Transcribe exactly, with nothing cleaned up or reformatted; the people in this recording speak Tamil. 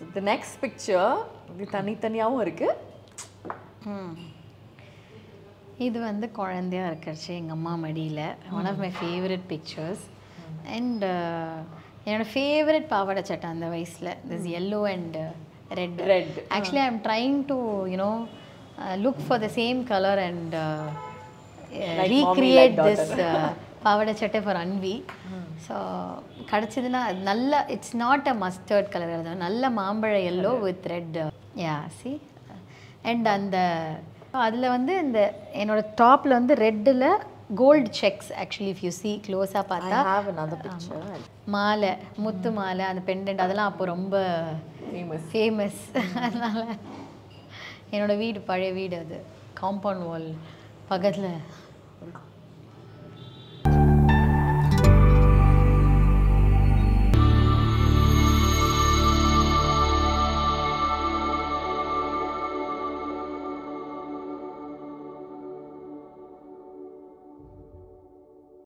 The next picture இது தனித்தனியாவும் இருக்கு. இது வந்து குழந்தையா இருக்கறச்சு எங்க அம்மா மடியில. One of my favorite pictures. And என்னோட favorite பாவாடை சட்டை அந்த வயசுல. This yellow and red. Red. Actually, I'm trying to, you know, uh, look for the same color and uh, uh, like recreate mommy, like this uh, பாவாடை சட்டை for Anvi. So, கடைச்சதுனா நல்ல it's not a mustard color நல்ல மாம்பழ yellow with red. Yeah, see? And அந்த அதுல வந்து இந்த என்னோட டாப்ல வந்து ரெட்ல gold checks actually if you see close up பார்த்தா I have another picture. மாலை முத்து மாலை அந்த பெண்டன்ட் அதெல்லாம் அப்போ ரொம்ப Famous. ஃபேமஸ் அதனால என்னோட வீடு பழைய வீடு அது காம்பவுண்ட் வால் பக்கத்தில்